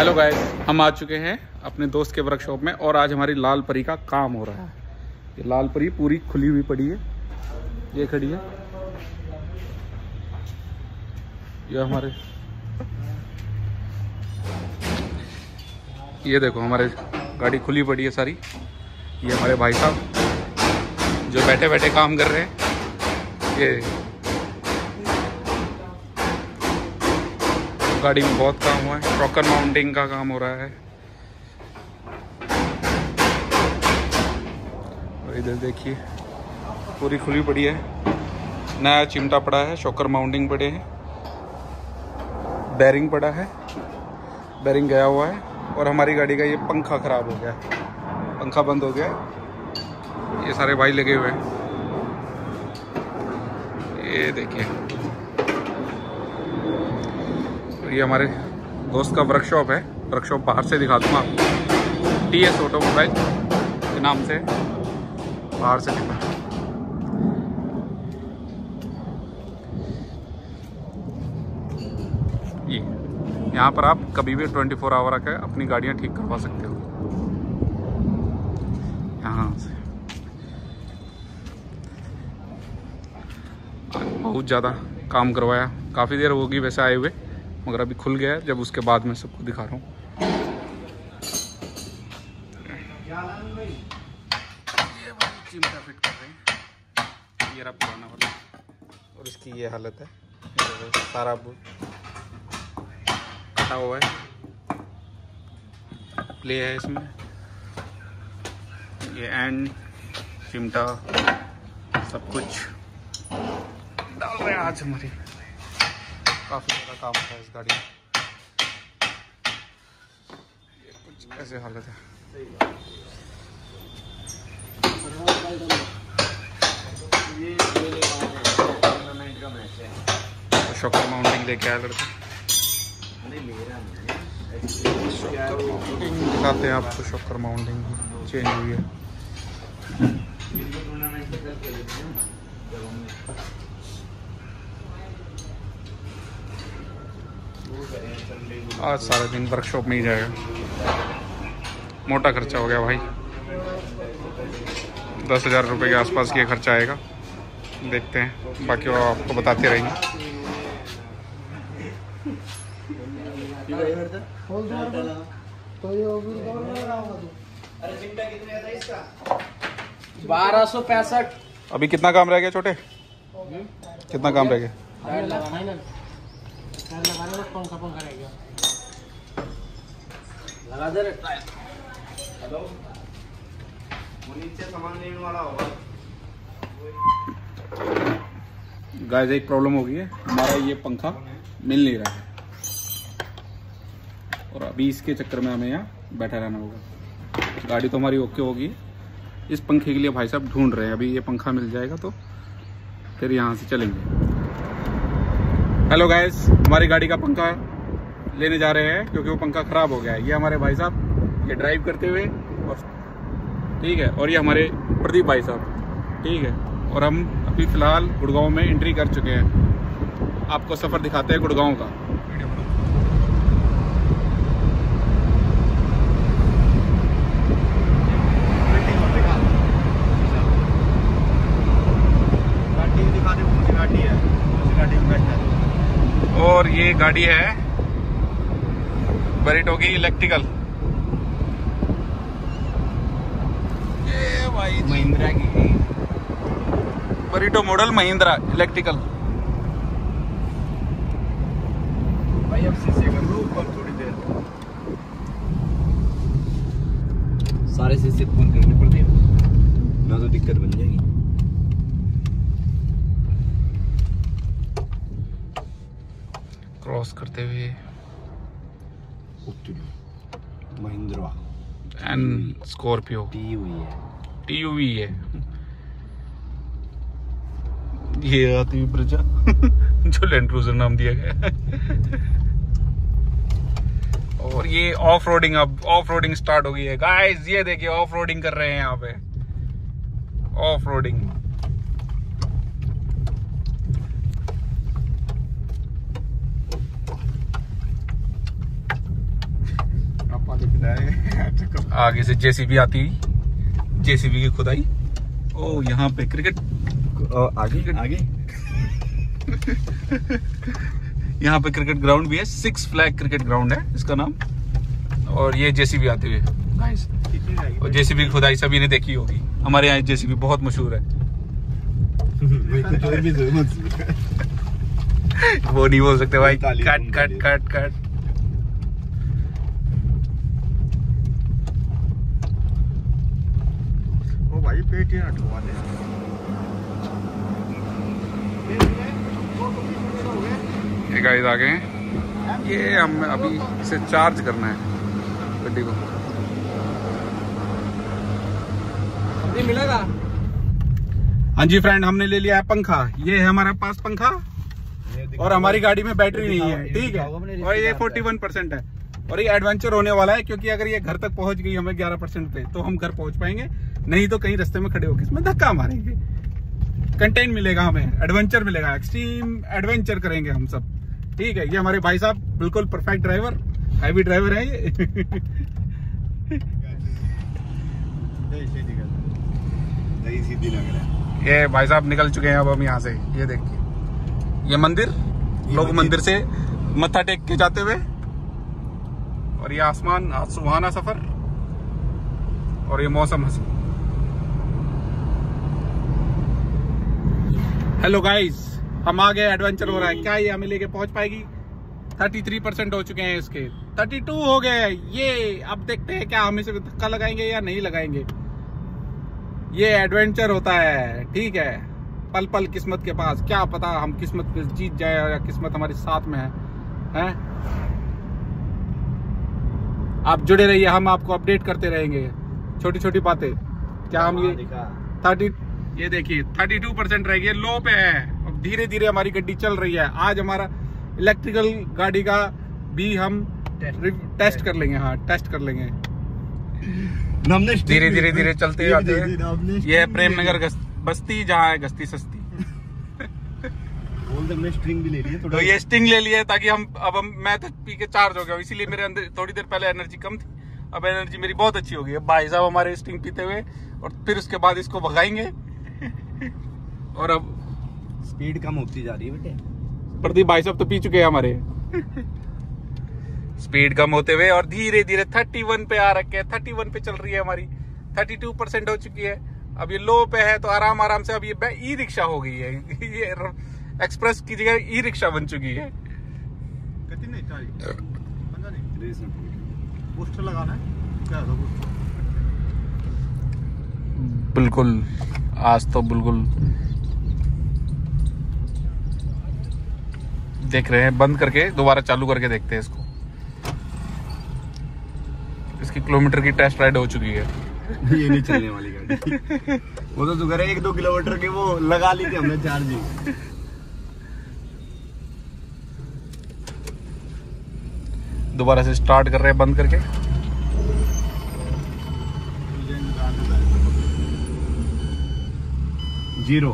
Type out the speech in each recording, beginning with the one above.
Hello guys, हम आ चुके हैं अपने दोस्त के वर्कशॉप में और आज हमारी लाल परी का काम हो रहा है। ये लाल परी पूरी खुली हुई पड़ी है, ये खड़ी है। ये हमारे ये देखो हमारे गाड़ी खुली पड़ी है सारी। ये हमारे भाई साहब जो बैठे बैठे काम कर रहे हैं। ये गाड़ी में बहुत काम हुआ है, शॉकर माउंटिंग का काम हो रहा है। और इधर देखिए पूरी खुली पड़ी है, नया चिमटा पड़ा है, शॉकर माउंटिंग पड़े हैं, बैरिंग पड़ा है, बैरिंग गया हुआ है। और हमारी गाड़ी का ये पंखा खराब हो गया, पंखा बंद हो गया। ये सारे भाई लगे हुए हैं, ये देखिए। ये हमारे दोस्त का वर्कशॉप है, वर्कशॉप बाहर से दिखा दूंगा आपको। TS ऑटोमोबाइल के नाम से बाहर से दिखा। ये यहाँ पर आप कभी भी 24 आवर आकर अपनी गाड़ियाँ ठीक करवा सकते हो। यहाँ से बहुत ज़्यादा काम करवाया, काफ़ी देर होगी वैसे आए हुए, मगर अभी खुल गया है। जब उसके बाद मैं सबको दिखा रहा हूँ। ये वाली चिमटा फिट कर रहे हैं, ये रहा पुराना वाला, और इसकी ये हालत है। सारा कटा हुआ है, प्ले है इसमें। ये एंड चिमटा सब कुछ डाल रहे हैं आज। हमारी काफ़ी ज़्यादा काम होता है इस गाड़ी में। ये कुछ ऐसे हालत है। तो शॉकर माउंटिंग लेके आया लड़का। शॉकर माउंटिंग दिखाते हैं आपको, शॉकर माउंटिंग चेंज हुई है। आज सारा दिन वर्कशॉप में ही जाएगा, मोटा खर्चा हो गया भाई। 10,000 रुपये के आसपास ये खर्चा आएगा। देखते हैं, बाकी वो आपको बताते रहेंगे। 1265। अभी कितना काम रह गया छोटे? कितना काम रह गया? पंखा रह गया, लगा दे रे टायर। हेलो, वो नीचे सामान लेने वाला होगा। गाइस एक प्रॉब्लम हो गई है, हमारा ये पंखा मिल नहीं रहा है और अभी इसके चक्कर में हमें यहाँ बैठा रहना होगा। गाड़ी तो हमारी ओके होगी, इस पंखे के लिए भाई साहब ढूंढ रहे हैं। अभी ये पंखा मिल जाएगा तो फिर यहाँ से चलेंगे। हेलो गाइस, हमारी गाड़ी का पंखा लेने जा रहे हैं क्योंकि वो पंखा खराब हो गया है। ये हमारे भाई साहब ये ड्राइव करते हुए, और ठीक है, और ये हमारे प्रदीप भाई साहब, ठीक है। और हम अभी फ़िलहाल गुड़गांव में एंट्री कर चुके हैं। आपको सफ़र दिखाते हैं गुड़गांव का। और ये गाड़ी है बरीटो की इलेक्ट्रिकल, ये भाई महिंद्रा की बरीटो मॉडल महिंद्रा इलेक्ट्रिकल। भाई अब शीशे कर लो ऊपर थोड़ी देर, सारे शीशे फोन करने पड़ते हैं ना, तो दिक्कत बन जाएगी। क्रॉस करते हुए महिंद्रा एंड स्कॉर्पियो TUV है। ये आती हुई ब्रिजा जो लैंड क्रूजर नाम दिया गया है। और ये ऑफ रोडिंग, अब ऑफ रोडिंग स्टार्ट हो गई है गाइस। ये देखिए ऑफ रोडिंग कर रहे हैं यहाँ पे, ऑफ रोडिंग। आगे से जेसीबी आती, जेसीबी की खुदाई। ओ यहाँ पे क्रिकेट आगे यहाँ पे क्रिकेट ग्राउंड भी है, 6 फ्लैग क्रिकेट ग्राउंड है इसका नाम। और ये जेसीबी आते हुए गाइस, और जेसीबी की खुदाई सभी ने देखी होगी। हमारे यहाँ जेसीबी बहुत मशहूर है। वो नहीं बोल सकते भाई, कट कट कट कट। ओ भाई पेट यहाँ हटवा दे। ये गाइस आ गए हैं, ये हम अभी इसे चार्ज करना है गड्डी को। ये मिलेगा। हाँ जी फ्रेंड, हमने ले लिया है पंखा। ये है हमारे पास पंखा, और हमारी गाड़ी में बैटरी नहीं है, ठीक है। और ये 41% है, और ये एडवेंचर होने वाला है, क्योंकि अगर ये घर तक पहुंच गई हमें 11% पे, तो हम घर पहुंच पाएंगे, नहीं तो कहीं रास्ते में खड़े होकर इसमें धक्का मारेंगे। कंटेंट मिलेगा हमें, एडवेंचर मिलेगा, एक्सट्रीम एडवेंचर करेंगे हम सब, ठीक है। ये हमारे भाई साहब बिल्कुल परफेक्ट ड्राइवर, हैवी ड्राइवर है ये। सीधी लग रहा है। ये भाई साहब निकल चुके हैं अब हम यहाँ से। ये देखिए, ये मंदिर, लोग मंदिर से मत्था टेक के जाते हुए, और ये आसमान, आज सुहाना सफर, और ये मौसम हंसी। हेलो गाइस, हम आ गए, एडवेंचर हो रहा है। क्या ये हमें लेके पहुंच पाएगी? 33% हो चुके हैं इसके, 32 हो गए ये। अब देखते हैं क्या हम इसे धक्का लगाएंगे या नहीं लगाएंगे। ये एडवेंचर होता है, ठीक है। पल पल किस्मत के पास, क्या पता हम किस्मत पे जीत जाए या किस्मत हमारे साथ में है? आप जुड़े रहिए, हम आपको अपडेट करते रहेंगे छोटी छोटी बातें। क्या हम ये देखिए 32% रह गई, लो पे है। अब धीरे धीरे हमारी गड्डी चल रही है। आज हमारा इलेक्ट्रिकल गाड़ी का भी हम टेस्ट कर लेंगे। हाँ, टेस्ट कर लेंगे धीरे धीरे धीरे चलते जाते हैं। ये है प्रेमनगर बस्ती, जहाँ है गस्ती सस्ती। हमने स्ट्रिंग भी ले ली है, तो ये स्टिंग ले लिया है, ताकि मैं तो पी के चार्ज हो गया हूँ, इसीलिए मेरे अंदर थोड़ी देर पहले एनर्जी कम थी, अब एनर्जी मेरी बहुत अच्छी हो गई है। भाई साहब हमारे स्टिंग पीते हुए, और फिर उसके बाद इसको भगाएंगे। और अब स्पीड कम होती जा रही है बेटे। प्रदीप भाई साहब तो पी चुके हैं हमारे। स्पीड कम होते हुए, और धीरे धीरे 31 पे आ रखे हैं। 31 पे चल रही है हमारी, 32% हो चुकी है। अब ये लो पे है, तो आराम आराम से अब ये ई रिक्शा हो गई है। ये एक्सप्रेस की जगह ई रिक्शा बन चुकी है। पोस्टर लगाना है क्या? बिल्कुल, आज तो बिल्कुल देख रहे हैं, बंद करके दोबारा चालू करके देखते हैं इसको। इसकी किलोमीटर की टेस्ट राइड हो चुकी है। ये नहीं चलने वाली गाड़ी। वो तो कह रहे 1-2 किलोमीटर के वो लगा ली थी हमने चार्जिंग। दोबारा से स्टार्ट कर रहे हैं बंद करके। जीरो।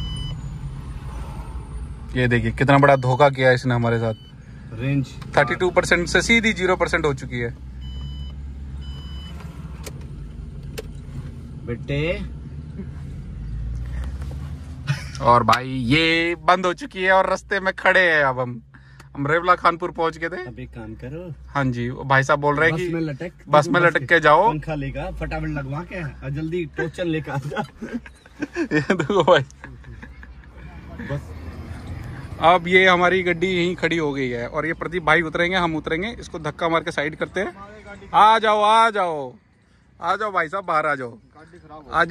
ये देखिए कितना बड़ा धोखा किया है इसने हमारे साथ। रेंज 32% से सीधी 0% हो चुकी है बेटे। और भाई ये बंद हो चुकी है, और रास्ते में खड़े हैं। अब हम रेवला खानपुर पहुंच गए थे। अब एक काम करो। हाँ जी, भाई साहब बोल रहे हैं कि बस में लटक के जाओ, पंखा लेकर फटाफट लगवा के और जल्दी टोचन लेकर आ जा। ये देखो भाई, बस अब ये हमारी गड्डी यहीं खड़ी हो गई है, और ये प्रदीप भाई उतरेंगे, हम उतरेंगे, इसको धक्का मार के साइड करते हैं। आ जाओ आ जाओ आ जाओ भाई साहब, बाहर आ जाओ। आज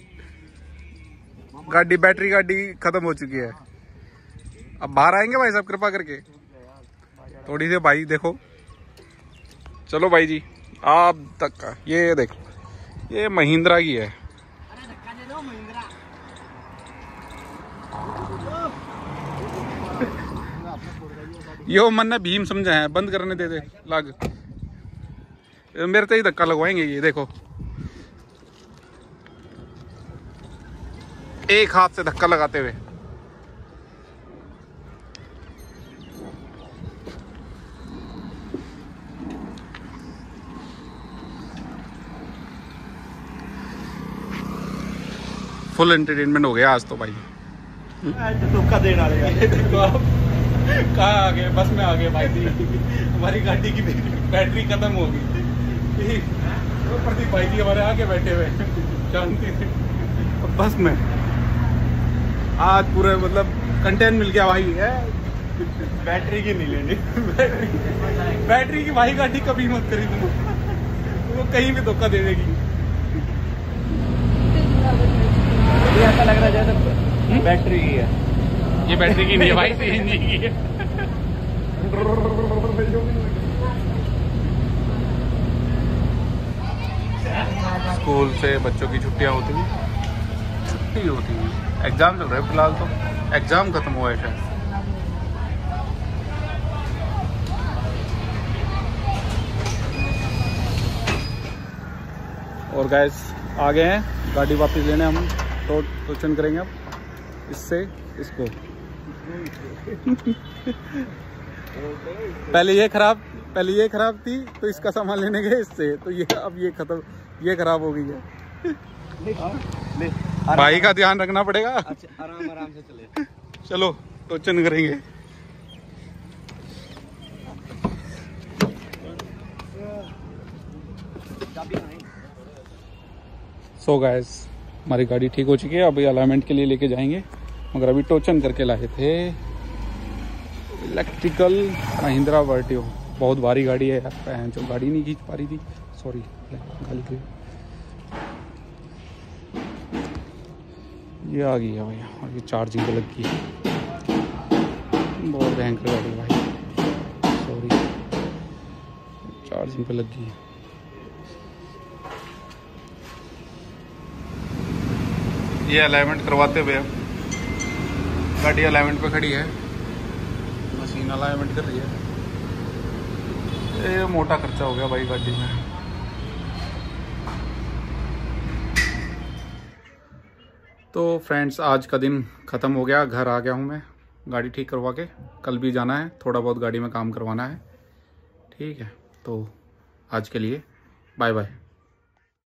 गाड़ी, बैटरी गाड़ी खत्म हो चुकी है। अब बाहर आएंगे भाई साहब कृपा करके थोड़ी सी। भाई देखो, चलो भाई जी, आप तक का ये देखो, ये महिंद्रा की है। यो मन ने भीम समझा है, बंद करने दे दे लाग, मेरे तो ही धक्का लगवाएंगे। ये देखो, एक हाथ से धक्का लगाते हुए। फुल एंटरटेनमेंट हो गया आज तो भाई। धोखा देना तो आप कहाँ आ गए? बस में आ गए भाई जी। हमारी गाड़ी की बैटरी खत्म हो गई। प्रदीप भाई जी हमारे आगे बैठे हुए शांति से बस में। आज पूरे मतलब कंटेंट मिल गया भाई है। बैटरी की नहीं लेनी। बैटरी की भाई गाड़ी कभी मत खरीदना, वो कहीं भी धोखा दे देगी। ये ऐसा लग रहा है जैसे बैटरी की है। ये बैटरी की नहीं है भाई, सीएनजी की है। स्कूल से बच्चों की छुट्टियां होती हैं, एग्जाम चल रहे हैं फिलहाल, तो एग्जाम खत्म हुआ है शायद। और गैस आ गए हैं, गाड़ी वापस लेने हम तो टोचन करेंगे अब इससे इसको। पहले ये खराब थी तो इसका सामान लेने गए इससे, तो ये अब ये खत्म, ये खराब हो गई है। भाई का ध्यान रखना पड़ेगा। अच्छा, आराम से चले। चलो टोचन करेंगे। सो गाइस हमारी गाड़ी ठीक हो चुकी है, अभी अलाइनमेंट के लिए लेके जाएंगे, मगर अभी टोचन करके लाए थे। इलेक्ट्रिकल महिंद्रा वर्टियो, बहुत भारी गाड़ी है यार, जो गाड़ी नहीं खींच पा रही थी, सॉरी गलती। ये आ गई है भैया, और ये चार्जिंग पे लग गई है। बहुत भयंकर गाड़ी है भाई, सॉरी चार्जिंग पे लग गई है। ये अलाइनमेंट करवाते हुए अब गाड़ी अलाइनमेंट पे खड़ी है, मशीन अलाइनमेंट कर रही है। ये मोटा खर्चा हो गया भाई गाड़ी में। तो फ्रेंड्स आज का दिन ख़त्म हो गया, घर आ गया हूँ मैं गाड़ी ठीक करवा के। कल भी जाना है, थोड़ा बहुत गाड़ी में काम करवाना है। ठीक है, तो आज के लिए बाय बाय।